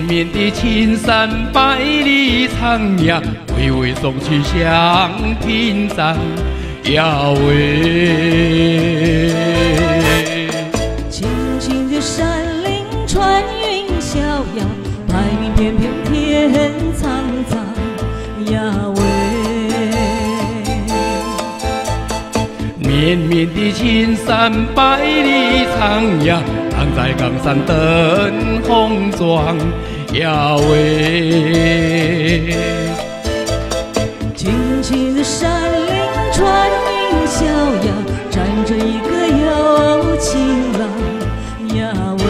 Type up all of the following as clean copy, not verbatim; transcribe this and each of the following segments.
绵的青山，百里长崖，巍巍送去向屏障，呀喂。 青青的山林穿云逍遥，白云片片天苍苍，呀喂。 绵绵的青山，百里长崖，躺在冈山灯红妆，呀喂。 青青的山林穿云逍遥，站着一个有情郎，呀喂。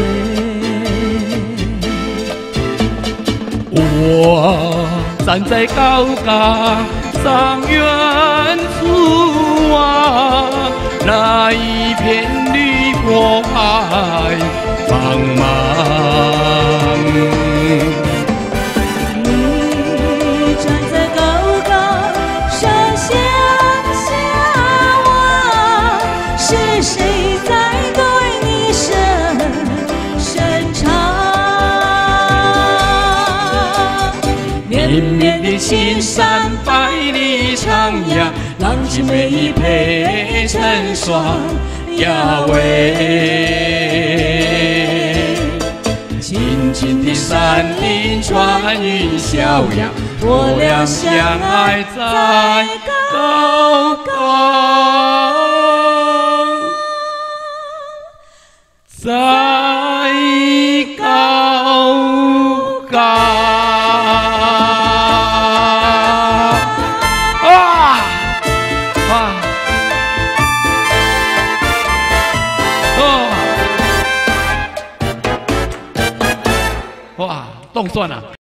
我站在高岗上远处啊，那一片绿波海茫茫。 你站在高岗上向下望，是谁在对你伸长？绵绵的青山，百里长崖，浪迹美意配成双，呀喂。 青青的山林穿云逍遥，我俩相爱在高岗，在高岗。哇，动算了。